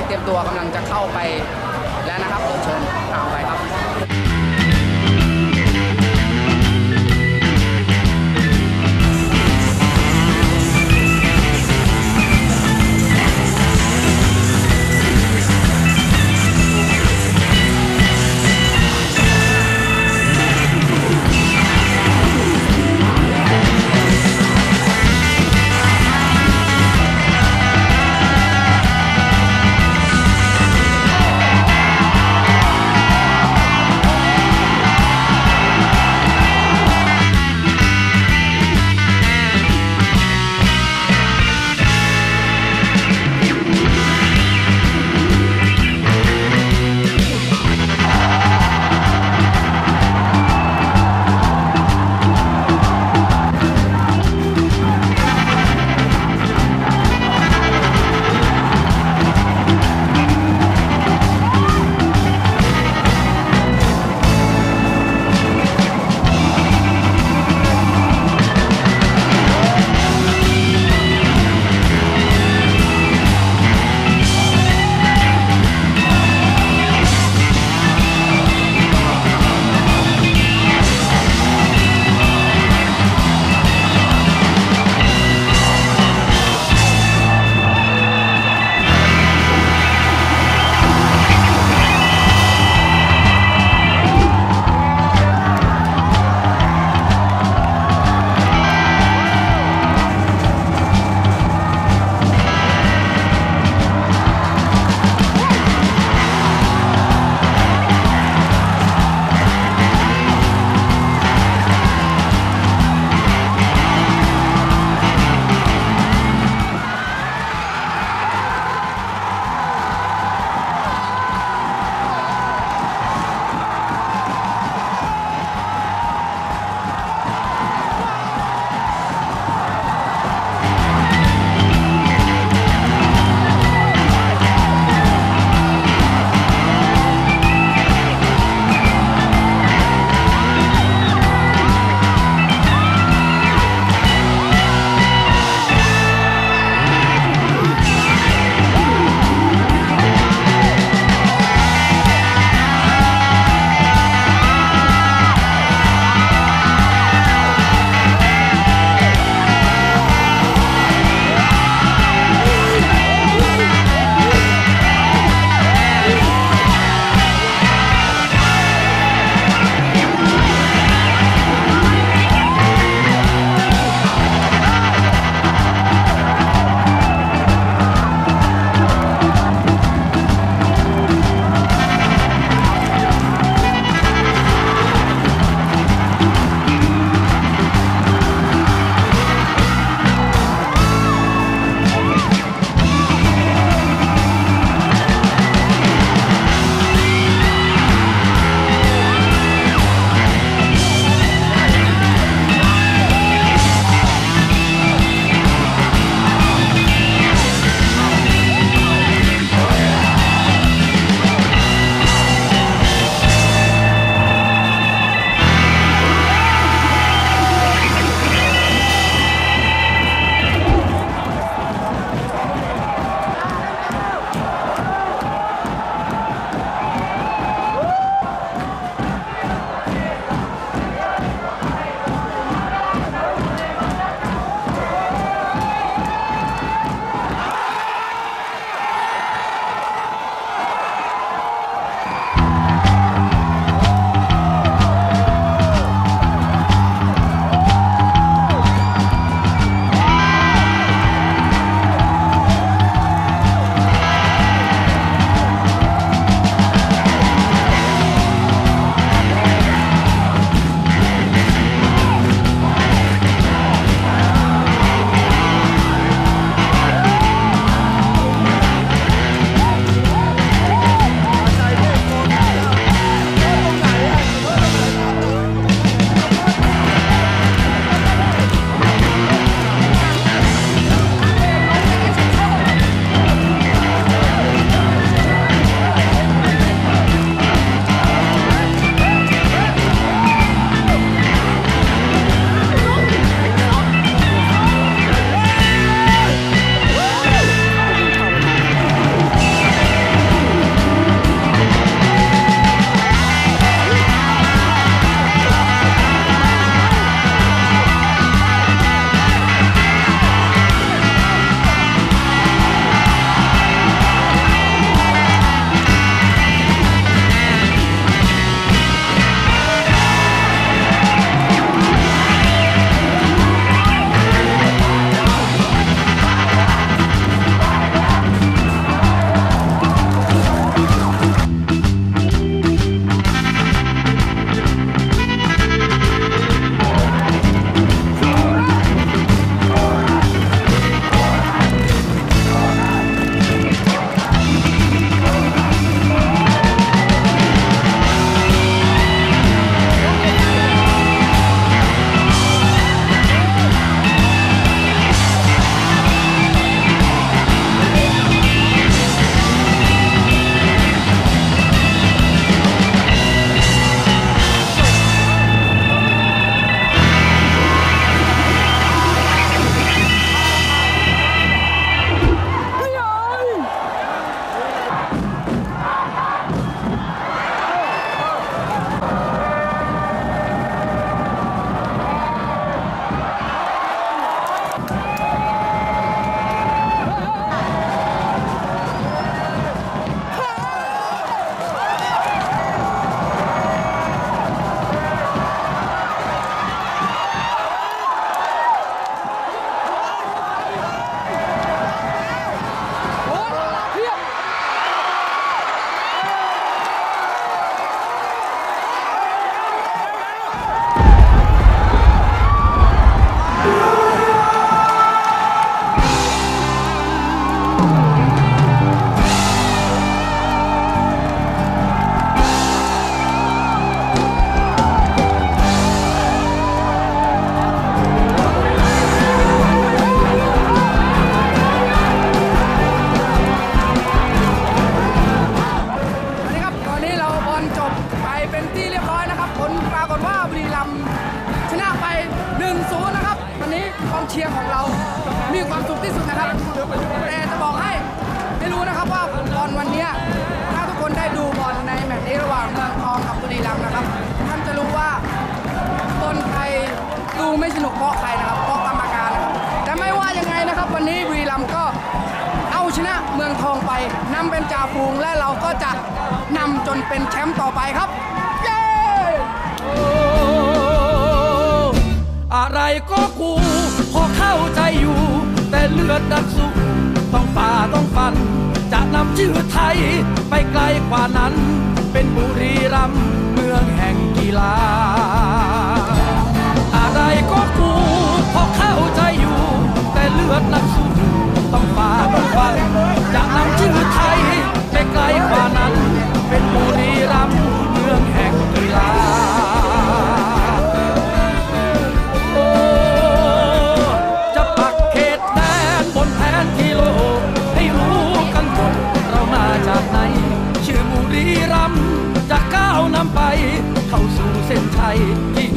เตรียมตัวกำลังจะเข้าไปแล้วนะครับเชิญตามไปครับองเชียร์ของเรามีความสุขที่สุดนะครับแต่จะบอกให้ไม่รู้นะครับว่าบอลวันนี้ถ้าทุกคนได้ดูบอลในแมตช์นี้ระหว่างเมืองทองกับบุรีรัมย์นะครับท่านจะรู้ว่าบอลไทยดูไม่สนุกเพราะใครนะครับเพราะกรรมการนะครับแต่ไม่ว่ายังไงนะครับวันนี้บุรีรัมย์ก็เอาชนะเมืองทองไปนำเป็นจ่าฝูงและเราก็จะนำจนเป็นแชมป์ต่อไปครับเย้อะไรก็กูพอเข้าใจอยู่แต่เลือดนักสู้ต้องฝ่าต้องฟันจะนำชื่อไทยไปไกลกว่านั้นเป็นบุรีรัมย์เมืองแห่งกีฬาอะไรก็กูพอเข้าใจอยู่แต่เลือดนักสู้ต้องฝ่าต้องฟันจะนำชื่อไทยไปไกลกว่านั้นเป็นบุรีรัมย์เมืองแห่งกีฬาจะปักเขตแดนบนแผนที่โลกให้รู้กันหมดเรามาจากไหนชื่อบุรีรัมย์จะก้าวนำไปเข้าสู่เส้นชัยที่